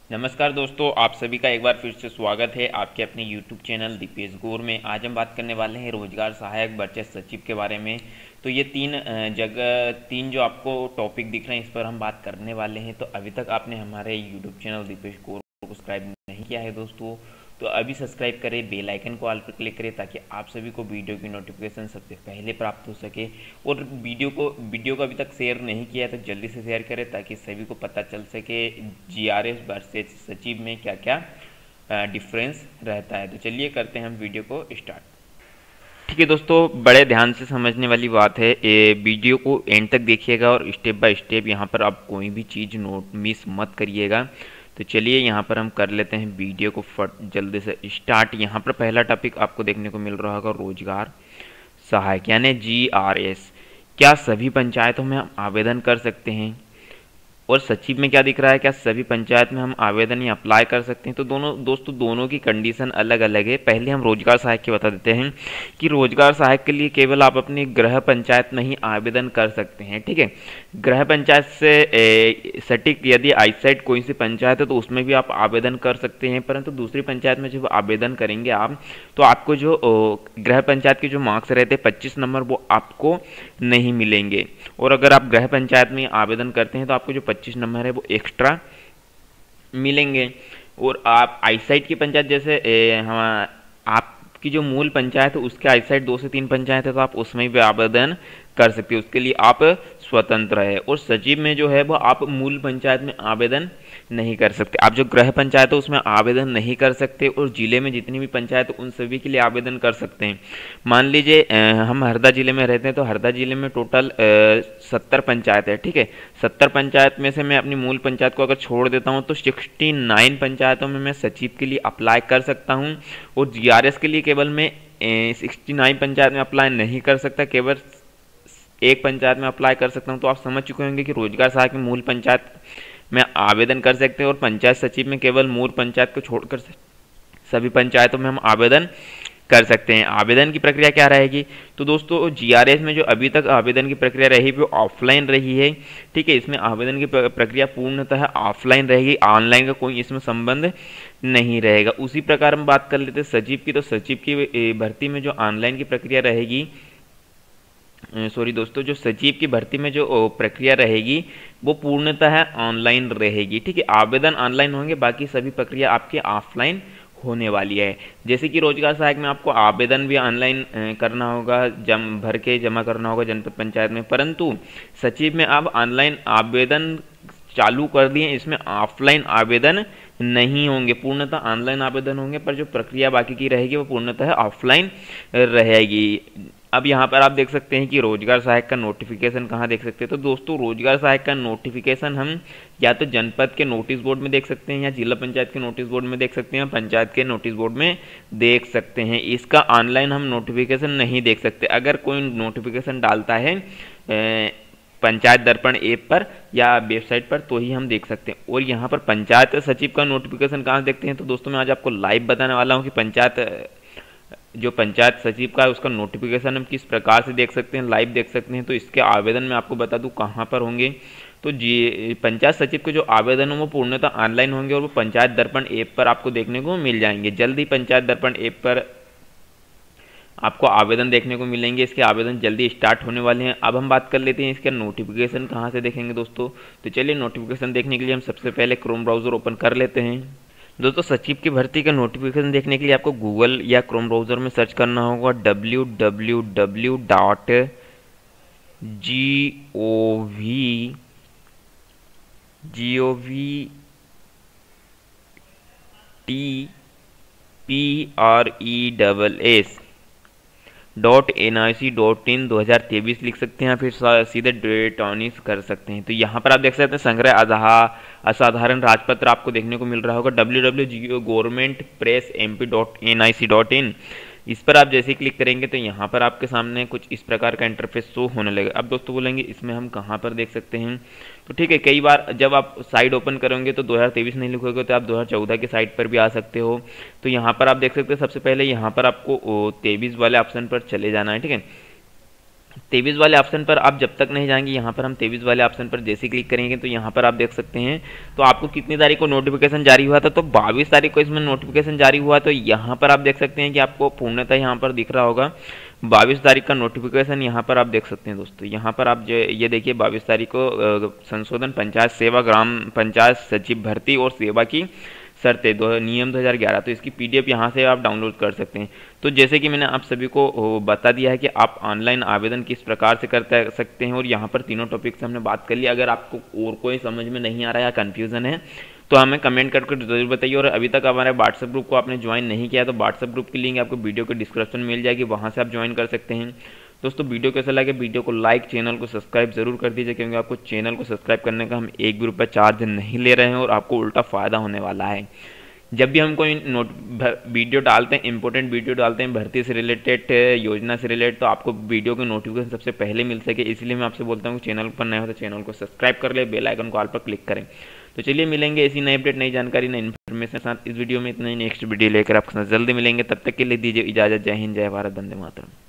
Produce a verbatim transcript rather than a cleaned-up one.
नमस्कार दोस्तों, आप सभी का एक बार फिर से स्वागत है आपके अपने यूट्यूब चैनल दीपेश गौर में। आज हम बात करने वाले हैं रोजगार सहायक बचत सचिव के बारे में। तो ये तीन अ, जगह तीन जो आपको टॉपिक दिख रहे हैं इस पर हम बात करने वाले हैं। तो अभी तक आपने हमारे यूट्यूब चैनल दीपेश गौर को सब्सक्राइब नहीं किया है दोस्तों, तो अभी सब्सक्राइब करें, बेल आइकन को ऑल पर क्लिक करें ताकि आप सभी को वीडियो की नोटिफिकेशन सबसे पहले प्राप्त हो सके। और वीडियो को वीडियो को अभी तक शेयर नहीं किया है तो जल्दी से शेयर करें ताकि सभी को पता चल सके जीआरएस वर्सेस सचिव में क्या क्या डिफरेंस रहता है। तो चलिए करते हैं हम वीडियो को स्टार्ट। ठीक है दोस्तों, बड़े ध्यान से समझने वाली बात है, ये वीडियो को एंड तक देखिएगा और स्टेप बाय स्टेप यहाँ पर आप कोई भी चीज़ नोट मिस मत करिएगा। तो चलिए यहाँ पर हम कर लेते हैं वीडियो को फट जल्दी से स्टार्ट। यहाँ पर पहला टॉपिक आपको देखने को मिल रहा होगा रोजगार सहायक यानी जी आर एस। क्या सभी पंचायतों में हम आवेदन कर सकते हैं? और सचिव में क्या दिख रहा है, क्या सभी पंचायत में हम आवेदन या अप्लाई कर सकते हैं? तो दोनों दोस्तों दोनों की कंडीशन अलग अलग है। पहले हम रोजगार सहायक की बता देते हैं कि रोजगार सहायक के लिए केवल आप अपनी गृह पंचायत में ही आवेदन कर सकते हैं। ठीक है, गृह पंचायत से ए, सटीक यदि आइसाइड कोई सी पंचायत है तो उसमें भी आप आवेदन कर सकते हैं, परंतु दूसरी पंचायत में जब आवेदन करेंगे आप तो आपको जो ओ, गृह पंचायत के जो मार्क्स रहते हैं पच्चीस नंबर वो आपको नहीं मिलेंगे। और अगर आप गृह पंचायत में आवेदन करते हैं तो आपको जो पच्चीस नंबर है वो एक्स्ट्रा मिलेंगे। और आप आईसाइट की पंचायत जैसे ए, हम आपकी जो मूल पंचायत है उसके आईसाइट दो से तीन पंचायत है तो आप उसमें भी आवेदन कर सकते हो, उसके लिए आप स्वतंत्र है। और सचिव में जो है वो आप मूल पंचायत में आवेदन नहीं कर सकते, आप जो गृह पंचायत है उसमें आवेदन नहीं कर सकते। और जिले में जितनी भी पंचायत उन सभी के लिए आवेदन कर सकते हैं। मान लीजिए हम हरदा जिले में रहते हैं तो हरदा जिले में टोटल सत्तर पंचायत है। ठीक है, सत्तर पंचायत में से मैं अपनी मूल पंचायत को अगर छोड़ देता हूँ तो सिक्सटी नाइन पंचायतों में मैं सचिव के लिए अप्लाई कर सकता हूँ। और जीआरएस के लिए केवल मैं सिक्सटी नाइन पंचायत में अप्लाई नहीं कर सकता, केवल एक पंचायत में अप्लाई कर सकता हूं। तो आप समझ चुके होंगे कि रोजगार सहायक में मूल पंचायत में आवेदन कर सकते हैं और पंचायत सचिव में केवल मूल पंचायत को छोड़कर सभी पंचायतों में हम आवेदन कर सकते हैं। आवेदन की प्रक्रिया क्या रहेगी? तो दोस्तों जीआरएस में जो अभी तक आवेदन की प्रक्रिया रही वो ऑफलाइन रही है। ठीक है, इसमें आवेदन की प्रक्रिया पूर्णतः ऑफलाइन रहेगी, ऑनलाइन का कोई इसमें संबंध नहीं रहेगा। उसी प्रकार हम बात कर लेते हैं सचिव की। तो सचिव की भर्ती में जो ऑनलाइन की प्रक्रिया रहेगी, सॉरी दोस्तों, जो सचिव की भर्ती में जो प्रक्रिया रहेगी वो पूर्णतः ऑनलाइन रहेगी। ठीक है, आवेदन ऑनलाइन होंगे, बाकी सभी प्रक्रिया आपकी ऑफलाइन होने वाली है। जैसे कि रोजगार सहायक में आपको आवेदन भी ऑनलाइन करना होगा, जम भर के जमा करना होगा जनपद पंचायत में, परंतु सचिव में आप ऑनलाइन आवेदन चालू कर दिए, इसमें ऑफलाइन आवेदन नहीं होंगे, पूर्णतः ऑनलाइन आवेदन होंगे, पर जो प्रक्रिया बाकी की रहेगी वो पूर्णतः ऑफलाइन रहेगी। अब यहाँ पर आप देख सकते हैं कि रोजगार सहायक का नोटिफिकेशन कहाँ देख सकते हैं। तो दोस्तों रोजगार सहायक का नोटिफिकेशन हम या तो जनपद के नोटिस बोर्ड में देख सकते हैं, या जिला पंचायत के नोटिस बोर्ड में देख सकते हैं, पंचायत के नोटिस बोर्ड में देख सकते हैं। इसका ऑनलाइन हम नोटिफिकेशन नहीं देख सकते। अगर कोई नोटिफिकेशन डालता है पंचायत दर्पण ऐप पर या वेबसाइट पर तो ही हम देख सकते हैं। और यहाँ पर पंचायत सचिव का नोटिफिकेशन कहाँ देखते हैं? तो दोस्तों मैं आज आपको लाइव बताने वाला हूँ कि पंचायत जो पंचायत सचिव का है उसका नोटिफिकेशन हम किस प्रकार से देख सकते हैं, लाइव देख सकते हैं। तो इसके आवेदन मैं आपको बता दूं कहाँ पर होंगे। तो जी पंचायत सचिव के जो आवेदन हो वो पूर्णतः ऑनलाइन होंगे और वो पंचायत दर्पण ऐप पर आपको देखने को मिल जाएंगे। जल्दी पंचायत दर्पण ऐप पर आपको आवेदन देखने को मिलेंगे। इसके आवेदन जल्दी स्टार्ट होने वाले हैं। अब हम बात कर लेते हैं इसके नोटिफिकेशन कहाँ से देखेंगे दोस्तों। तो चलिए नोटिफिकेशन देखने के लिए हम सबसे पहले क्रोम ब्राउज़र ओपन कर लेते हैं। दोस्तों सचिव की भर्ती का नोटिफिकेशन देखने के लिए आपको गूगल या क्रोम ब्राउज़र में सर्च करना होगा W W W dot G O V G O V T P R E double S dot N I C dot in दो हज़ार तेईस लिख सकते हैं, फिर सीधे डेट ऑन कर सकते हैं। तो यहाँ पर आप देख सकते हैं संग्रह आधार असाधारण राजपत्र आपको देखने को मिल रहा होगा W W G O government press M P dot N I C dot in. इस पर आप जैसे ही क्लिक करेंगे तो यहाँ पर आपके सामने कुछ इस प्रकार का इंटरफेस शो होने लगेगा। अब दोस्तों बोलेंगे इसमें हम कहाँ पर देख सकते हैं। तो ठीक है, कई बार जब आप साइट ओपन करेंगे तो दो हज़ार तेईस नहीं लिखोगे तो आप दो हज़ार चौदह की साइट पर भी आ सकते हो। तो यहाँ पर आप देख सकते हैं सबसे पहले यहाँ पर आपको तेईस वाले ऑप्शन पर चले जाना है। ठीक है, तेईस वाले ऑप्शन पर आप जब तक नहीं जाएंगे, यहाँ पर हम तेईस वाले ऑप्शन पर जैसे क्लिक करेंगे तो यहाँ पर आप देख सकते हैं तो आपको कितनी तारीख को नोटिफिकेशन जारी हुआ था, तो बाईस तारीख को इसमें नोटिफिकेशन जारी हुआ। तो यहाँ पर आप देख सकते हैं कि आपको पूर्णतः यहाँ पर दिख रहा होगा बाईस तारीख का नोटिफिकेशन, यहाँ पर आप देख सकते हैं दोस्तों। यहाँ पर आप ये देखिए बाईस तारीख को संशोधन पंचायत सेवा ग्राम पंचायत सचिव भर्ती और सेवा की शर्तें दो नियम दो हज़ार ग्यारह, तो इसकी पीडीएफ यहाँ से आप डाउनलोड कर सकते हैं। तो जैसे कि मैंने आप सभी को बता दिया है कि आप ऑनलाइन आवेदन किस प्रकार से कर सकते हैं, और यहाँ पर तीनों टॉपिक से हमने बात कर ली। अगर आपको और कोई समझ में नहीं आ रहा है या कन्फ्यूज़न है तो हमें कमेंट करके जरूर बताइए। और अभी तक हमारे व्हाट्सएप ग्रुप को आपने ज्वाइन नहीं किया तो व्हाट्सएप ग्रुप की लिंक आपको वीडियो के डिस्क्रिप्शन में मिल जाएगी, वहाँ से आप ज्वाइन कर सकते हैं। दोस्तों वीडियो कैसा लगे, वीडियो को लाइक, चैनल को सब्सक्राइब जरूर कर दीजिए, क्योंकि आपको चैनल को सब्सक्राइब करने का हम एक भी रुपये चार्ज नहीं ले रहे हैं और आपको उल्टा फ़ायदा होने वाला है। जब भी हम कोई नोट वीडियो डालते हैं, इंपॉर्टेंट वीडियो डालते हैं भर्ती से रिलेटेड, योजना से रिलेटेड, तो आपको वीडियो के नोटिफिकेशन सबसे पहले मिल सके, इसलिए मैं आपसे बोलता हूँ चैनल पर नए हो तो चैनल को सब्सक्राइब कर ले, बेल आइकन को ऑल पर क्लिक करें। तो चलिए मिलेंगे ऐसी नई अपडेट, नई जानकारी, नई इन्फॉर्मेशन साथ इस वीडियो में। इतना ही, नेक्स्ट वीडियो लेकर आपके साथ जल्दी मिलेंगे। तब तक के लिए दीजिए इजाज़त। जय हिंद, जय भारत, वंदे मातरम।